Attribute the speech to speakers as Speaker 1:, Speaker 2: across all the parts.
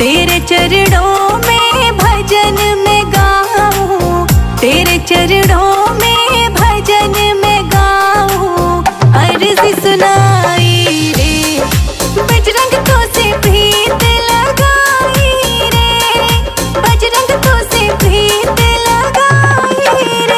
Speaker 1: तेरे चरणों में भजन में गाऊं, तेरे चरणों में भजन में गाऊं। अर्ज़ी सुनाई रे बजरंग तो से प्रीत लगाई रे, बजरंग तो से प्रीत लगाई रे।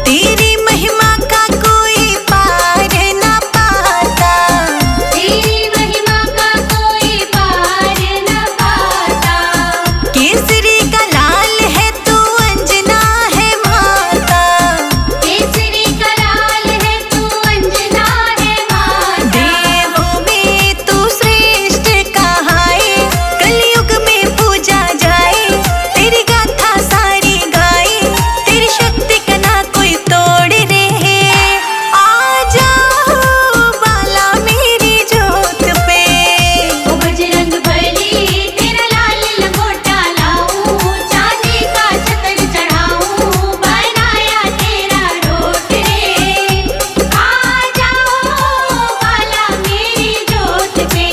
Speaker 1: तेरी महिमा का कोई पार ना पाता, तेरी महिमा का कोई पार ना पाता। केसरी का लाल है तू अंजना है माता, केसरी का लाल है तू अंजना है माता। देवों में तू श्रेष्ठ कहाए, कलयुग में पूजा जाए, तेरी गाथा सारी गाए, तेरी शक्ति का ना कोई तोड़ रे। आ जाओ बाला मेरी जोत पे, ओ बजरंग बली तेरा लाल लंगोटा लाऊं, चांदी का छतर चढ़ाऊं, बनाया तेरा रोट रे। आ जाओ बाला मेरी जोत पे।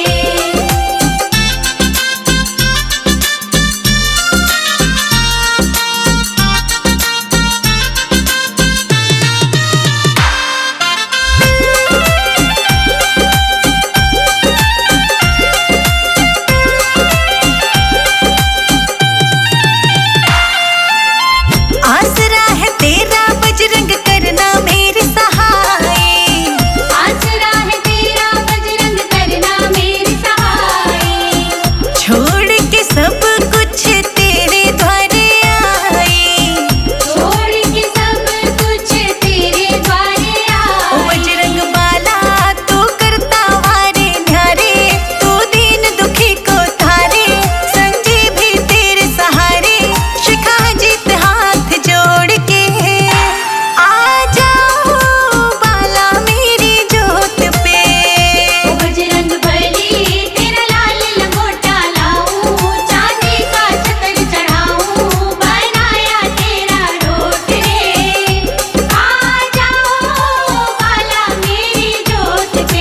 Speaker 1: आसरा है तेरा बजरंग करना मेरे सहाय, आसरा है तेरा बजरंग करना मेरे सहाय। छोड़ के सब कुछ तेरे द्वारे आए, छोड़ के सब कुछ तेरे द्वारे आए। ओ बजरंग बाला तू करता वारे न्यारे, तू दीन दुखी को तारे, संजीवी तेरे सहारे, शिखा जीत हाथ जोड़ के। आ जाओ बाला मेरी जोत पे, ओ बजरंग बली तेरा लाल लंगोटा लाऊं, चांदी का छतर चढ़ाऊं, बनाया तेरा रोट रे। आ जाओ बाला मेरी जोत पे।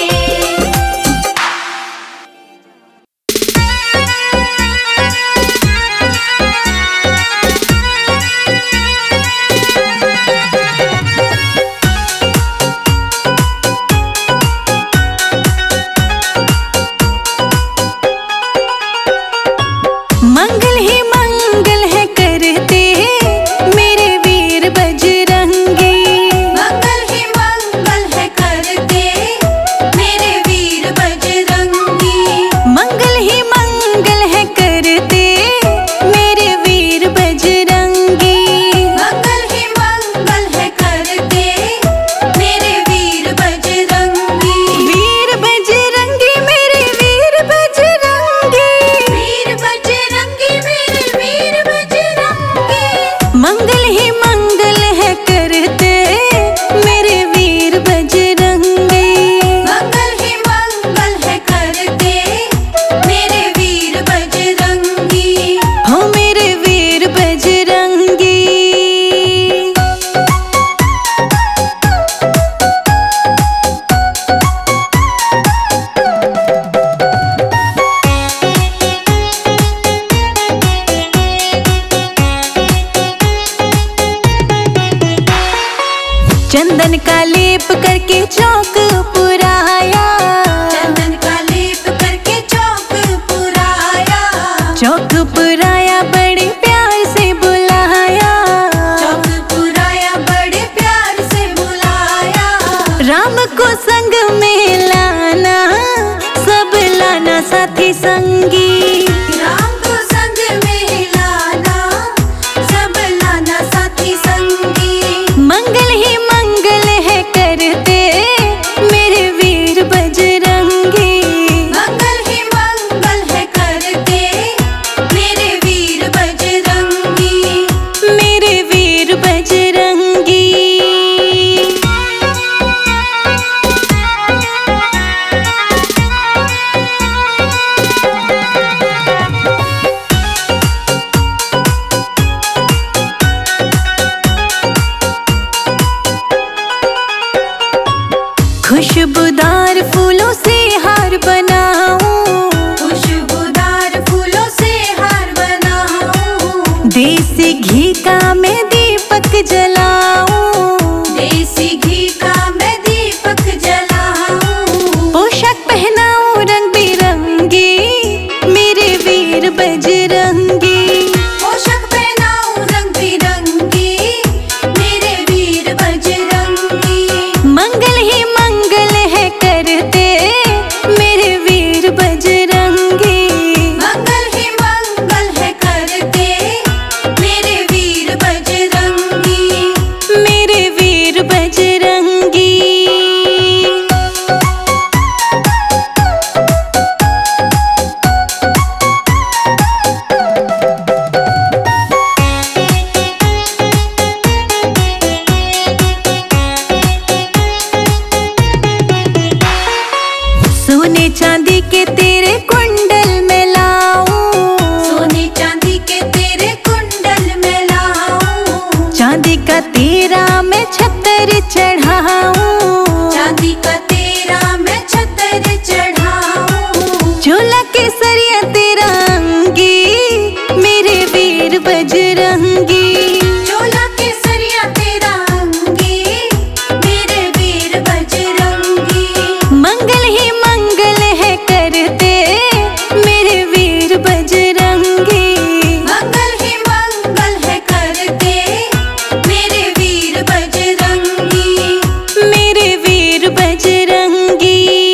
Speaker 1: मंगल ही मंगल है करते मेरे वीर बजरंगी, मंगल ही मंगल है करते मेरे वीर बजरंगी। मंगल ही मंगल है करते मेरे वीर बजरंगी, मंगल ही मंगल है करते मेरे वीर बजरंगी। वीर बजरंगी मेरे वीर बजरंगी, वीर बजरंगी मेरे वीर बजरंगी। मंगल ही मंगल है करते मेरे वीर बजरंगी, मंगल ही मंगल है करते मेरे वीर बजरंगी। हो मेरे वीर बजरंगी। चंदन का लेप करके चौक पुराया, चंदन का लेप करके चौक पुराया, चौक पुराया बड़े प्यार से बुलाया, चौक पुराया बड़े प्यार से बुलाया। राम को संग में लाना, सब लाना साथी संगी, राम को संग में लाना, सब लाना साथी संगी। मंगल ही मंगल है करते मेरे वीर बजरंगी, मंगल ही मंगल है करते मेरे वीर बजरंगी, मेरे वीर बजरंगी। मैं छतर चढ़ाऊं,
Speaker 2: चांदी का तेरा मैं छतर चढ़ाऊं।
Speaker 1: चोला केसरिया तेरा अंगी, मेरे वीर बजरंगी।
Speaker 2: चोला केसरिया तेरा अंगी, मेरे वीर बजरंगी।
Speaker 1: मंगल ही मंगल है करते मेरे वीर बजरंगी।
Speaker 2: मंगल ही मंगल है करते मेरे वीर बजरंगी।
Speaker 1: मेरे वीर बजरंगी।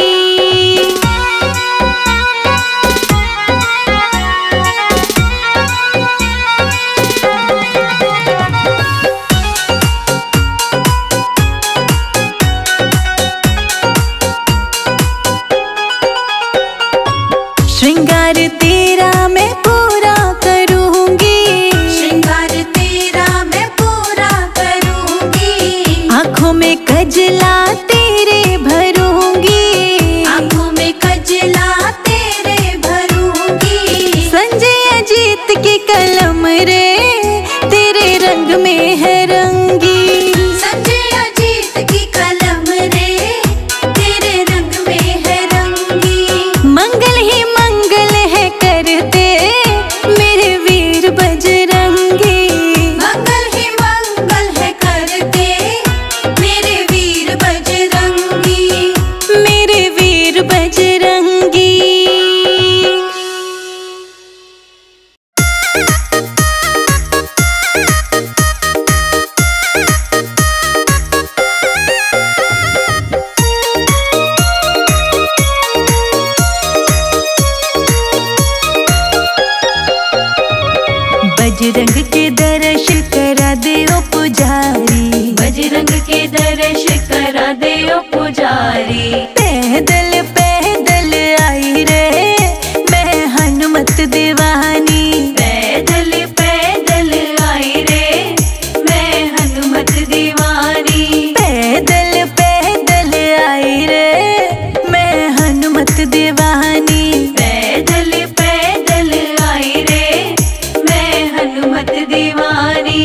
Speaker 1: श्रृंगार तेरा मैं पूरा करूंगी,
Speaker 2: श्रृंगार तेरा मैं पूरा करूंगी।
Speaker 1: आंखों में कजला तेरे भरूंगी,
Speaker 2: आंखों में कजला तेरे भरूंगी।
Speaker 1: संजय अजीत की कलम रे तेरे रंग में है रंगी।
Speaker 2: संजय अजीत की कलम रे तेरे रंग में है रंगी।
Speaker 1: मंगल ही मंगल है करते मेरे वीर बजरंगी।
Speaker 2: मंगल ही मंगल है करते मेरे वीर बजरंगी।
Speaker 1: मेरे वीर बजरंगी। बजरंग के दर्श करा दे ओ पुजारी,
Speaker 2: बजरंग के दर्श करा दे ओ पुजारी।
Speaker 1: पैदल पैदल आई रे मैं हनुमत दीवानी।
Speaker 2: पैदल पैदल आई रे मैं हनुमत दीवानी।
Speaker 1: पैदल पैदल आई रे मैं हनुमत दीवानी।
Speaker 2: पैदल पैदल आई रे मैं हनुमत दीवानी।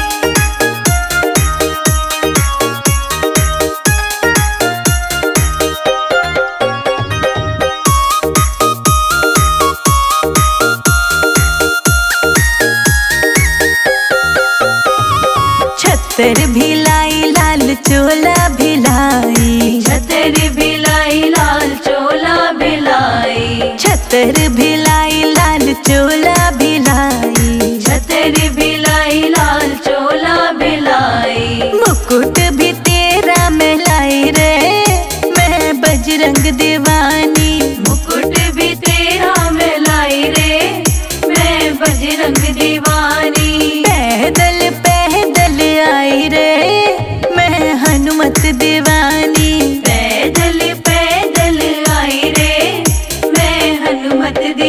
Speaker 1: छतर भिलाई लाल चोला भिलाई,
Speaker 2: छतर भिलाई लाल चोला भिलाई।
Speaker 1: छतर भिलाई लाल चोला भिलाई।
Speaker 2: छतर भिलाई लाल चोला भिलाई।
Speaker 1: मुकुट भी तेरा मैं लाई रे मैं बजरंग दीवानी।
Speaker 2: मुकुट भी तेरा मैं लाई रे मैं बजरंग दीवानी।
Speaker 1: पैदल पैदल आई रे मैं हनुमत दीवानी।
Speaker 2: पैदल पैदल आई रे मैं हनुमत दीवानी।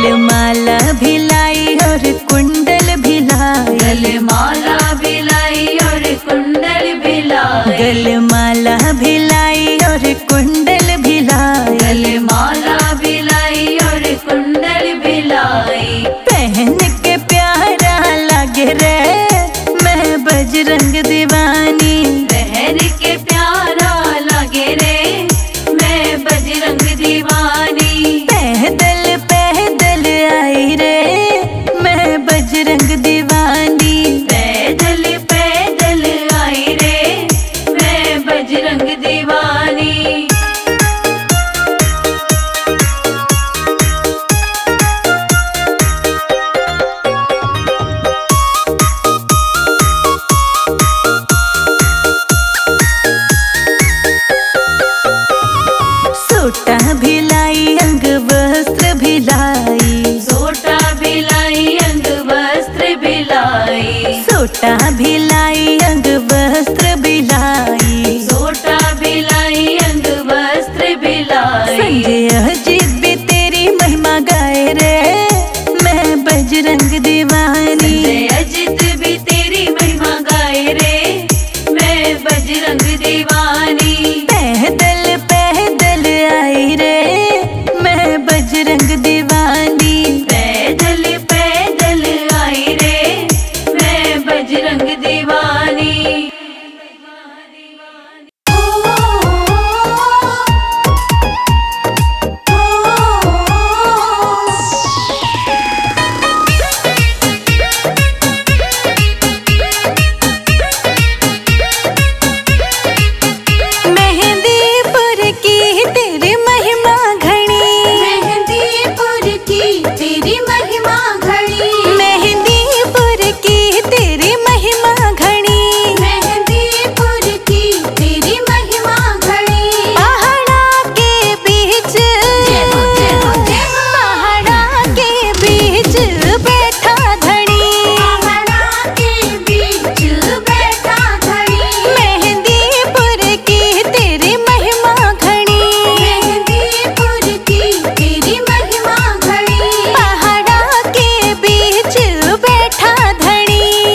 Speaker 1: गलमाला भिलाई और कुंडल भिलाई,
Speaker 2: गलमाला भिलाई और कुंडल भिलाई,
Speaker 1: गलमाला भिलाई और कुंडल भिलाई,
Speaker 2: गलमाला भिलाई और कुंडल भिलाई।
Speaker 1: पहन के प्यारा लगे रे मैं बजरंग दीवानी,
Speaker 2: पहन के प्यारा लगे रे मैं बजरंग दीवानी।
Speaker 1: पैदल पैदल आई रे मैं बजरंग दीवानी,
Speaker 2: पैदल पैदल आई रे मैं बजरंग दीवानी।
Speaker 1: सोटा भिलाई अंग वस्त्र भिलाई,
Speaker 2: सोटा भिलाई अंग वस्त्र भिलाई,
Speaker 1: सोटा भिलाई अंग वस्त्र भिलाई,
Speaker 2: सोटा भिलाई अंग वस्त्र भिलाई।
Speaker 1: संजय अजीत भी तेरी महिमा गाए रे मैं बजरंग दीवानी,
Speaker 2: संजय अजित भी तेरी महिमा गाए रे मैं बजरंग दीवानी।
Speaker 1: पैदल पैदल आई रे मैं बजरंग दीवानी,
Speaker 2: पैदल पैदल आई रे मैं बजरंग दीवानी।
Speaker 1: मेहंदीपुर की तेरी महिमा घनी,
Speaker 2: मेहंदीपुर की तेरी महिमा घनी,
Speaker 1: मेहंदीपुर की तेरी महिमा घनी,
Speaker 2: मेहंदीपुर की तेरी महिमा घनी।
Speaker 1: पहाड़ा के बीच,
Speaker 2: जय हो जय हो जय हो।
Speaker 1: पहाड़ा के बीच बैठा धनी,
Speaker 2: पहाड़ा के बीच बैठा धनी,
Speaker 1: मेहंदीपुर की तेरी महिमा घनी,
Speaker 2: मेहंदीपुर की तेरी महिमा घनी।
Speaker 1: पहाड़ा के बीच बैठा धनी।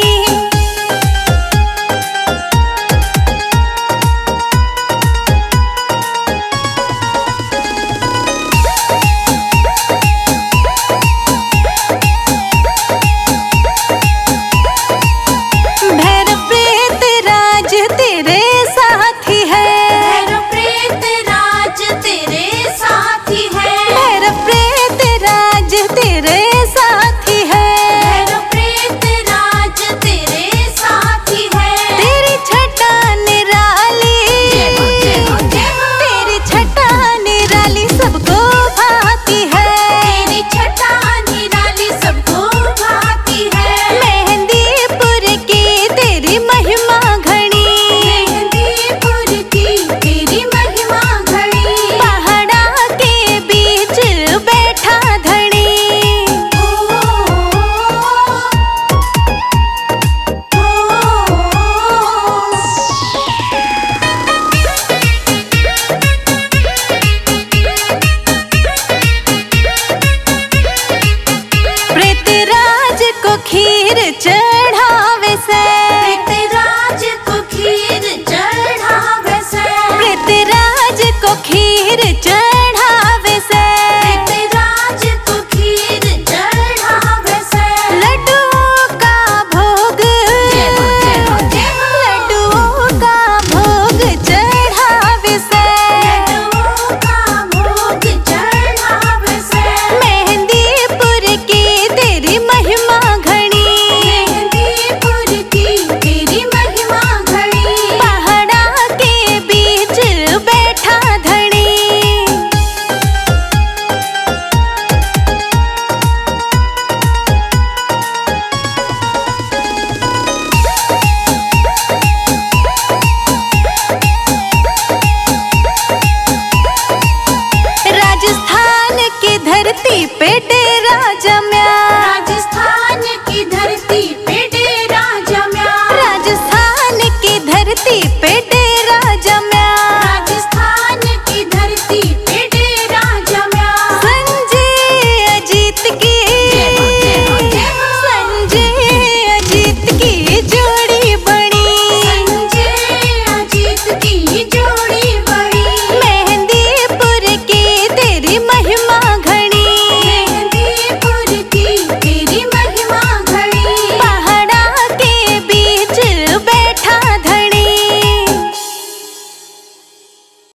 Speaker 1: भैरव प्रेत राज तेरे साथी है,
Speaker 2: भैरव प्रेत राज तेरे साथी है,
Speaker 1: भैरव प्रेत राज तेरे साथी है,
Speaker 2: भैरव प्रेत राज तेरे साथी है।
Speaker 1: तेरी छटा निराली,
Speaker 2: जय हो जय हो जय हो।
Speaker 1: तेरी छटा निराली सबको भाती है,
Speaker 2: तेरी छटा निराली सबको भाती है।
Speaker 1: मेहंदीपुर की तेरी महिमा घनी,
Speaker 2: मेहंदीपुर की तेरी महिमा घनी।
Speaker 1: पहाड़ा के बीच बैठा धनी। प्रेतराज को खीर चढ़ावे से,
Speaker 2: प्रेतराज को खीर चढ़ावे से,
Speaker 1: प्रेतराज को खीर चढ़ावे से,
Speaker 2: प्रेतराज को खीर चढ़ावे से।
Speaker 1: लड्डुओं का भोग,
Speaker 2: जय हो जय हो जय हो।
Speaker 1: लड्डुओं का भोग चढ़ावे से,
Speaker 2: लड्डुओं का भोग चढ़ावे से।
Speaker 1: मेहंदीपुर की तेरी महिमा घनी,
Speaker 2: मेहंदीपुर की तेरी महिमा घनी।
Speaker 1: पहाड़ा के बीच बैठा धनी। राजस्थान की धरती पे